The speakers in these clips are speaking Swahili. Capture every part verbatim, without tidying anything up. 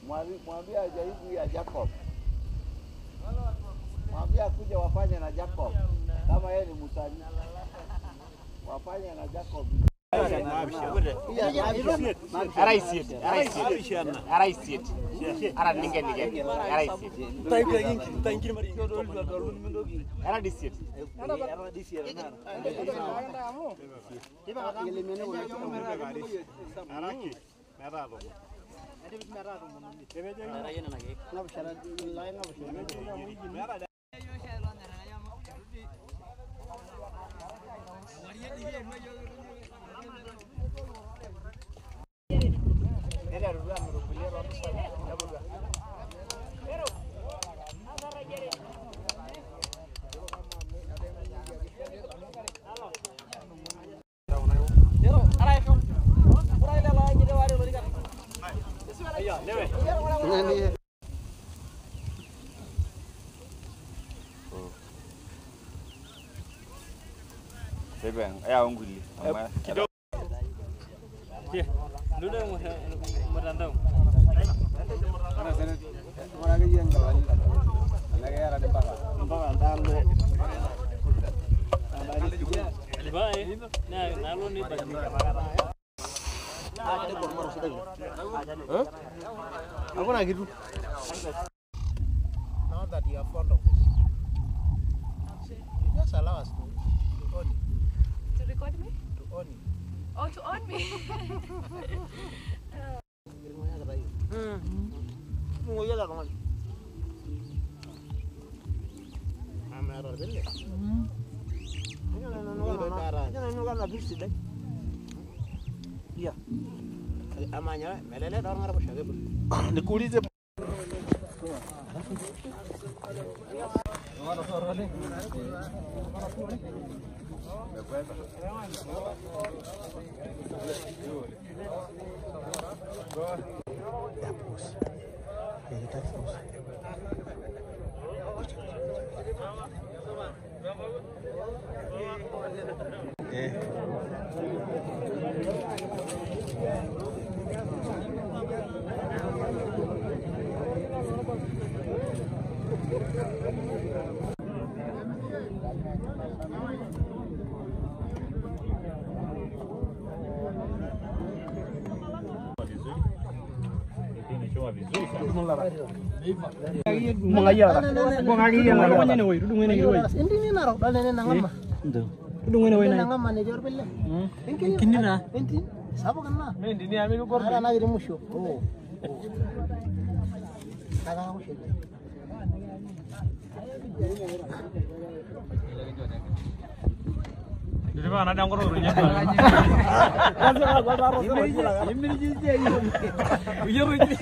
Mwambie ajaribu ya Jacob. Mwambie kuja wafanye na Jacob. Kama yeye ni msanii. Wafanye na Jacob. Araisit, araisit, araisit. Ara ninge ninge, araisit. Taikira yinki, taikira mari. Ara disit. Ara disit. Araki, merado. Sebeng, ayah ungguli. Kidogo. Ye, dulu merantau. Mana sana? Mana lagi yang kawan? Lagi ada di bawah. Bawah dalu. Baik, nah, nalu ni bagi. Aku nak gitu. Now that you are fond of this, you just allow us to, to own it. To record me? To own it. Oh, to own me? Hmm. Mau jalan kemana? Amar ada ni. Hmm. Jangan nunggu nak bisi deh. Iya. Amanya, meleleh orang Arab siapa? Nikulize. Mengaya lah. Mengaya lah. Mana ni woi? Duduk mana ni woi? Ini ni naruh, dah ni nangam. Duduk mana woi? Nangam mana jauh bela. Ini ni lah. Ini, siapa kena? Ini ni ambil kor. Ada lagi musuh. Oh. Ada musuh. Jadi mana ada angkor orangnya? Ini ni je. Iya begini.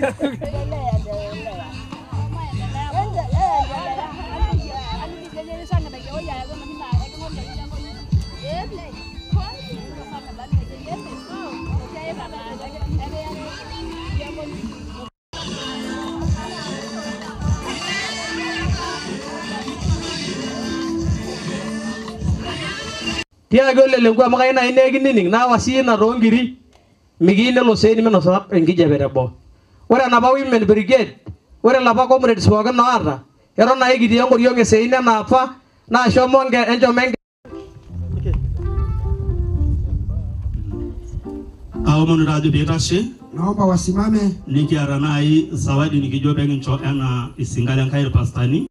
Dia gole lengua makai na ini gini nih, na wasi na rongiri, migi ne lo seni meno sahab engi jaberabo. Ora na ba women brigade, ora la ba comrades wagan na arra. Ero na igi dia ngoriyo nge seni na apa, na shomonge enjo menge. Au monu radio betashe. Naomba wasimame. Nikiara nai zawadi nikijobe ngincho ena isingale nkairi pastani.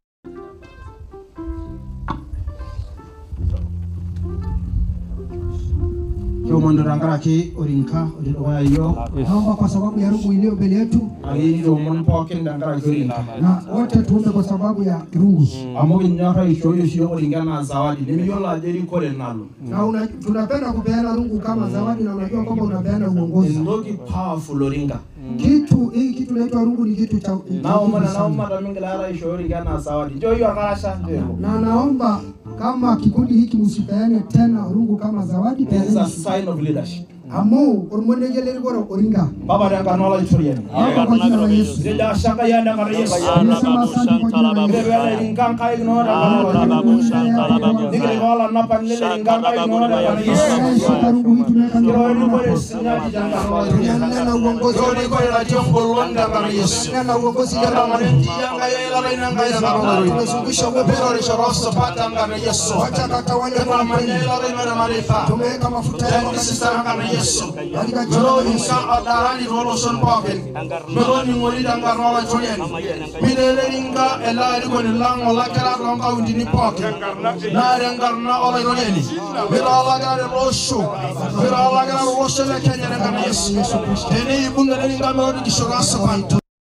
Yomondo rangaraki orinka oyo. Naomba kwa sababu ya rungu iliyo mbele yetu. Ndio mon pokin rangaraki orinka. Na wote tuombe kwa sababu ya rungu. Amogi nyara ishoyo shio oringana zawadi. Nimiyola jeri kore nalo. Na una, tunapenda kupeana rungu kama zawadi na unajua kwamba unapeana uongozi. Ndoki powerful oringa. Kitu hii kitu naitwa rungu ni kitu cha naomba na naomba ramingala ishoyo oringana zawadi. Ndio hiyo akarasha ndio. Na naomba kama kikundi hiki msipeane tena rungu kama zawadi. This is a sign of leadership. Amu ormonde geleri goro oringa. Baba dan karnola itorian. Baba kwa jina la Yesu. Zeda shaka yanda kar Yesu. Nasema asante kwa jina la Yesu. Bebe ringan kai no da karnola. Nigre wala napa ngile ringan kai no da kar Yesu. Kiro ni kwa sinya janga karnola. Nena uongozi Kiro ni kwa la jongo londa kar Yesu. nena uongozi ya Kama nenti yanga yela reina ngai karnola. tunazungusha Bebe ri shorosa pata kar Yesu. wacha katawale Kama kwa manyela reina na marifa. tumeweka mafuta ya Thank you sister kar Yesu. katika jina Melo la Yesu. insa adarani rolo son poken. Melo ni ngoli dangar rola choyen. Minele ringa elari ko ni lang ola kala ron ka undi ni poken. Na rengar na ola royeni. Melo ala gara rosho. Melo ala gara rosho le kenya na Yesu. Ene ibunga ringa melo ni shora sapanto.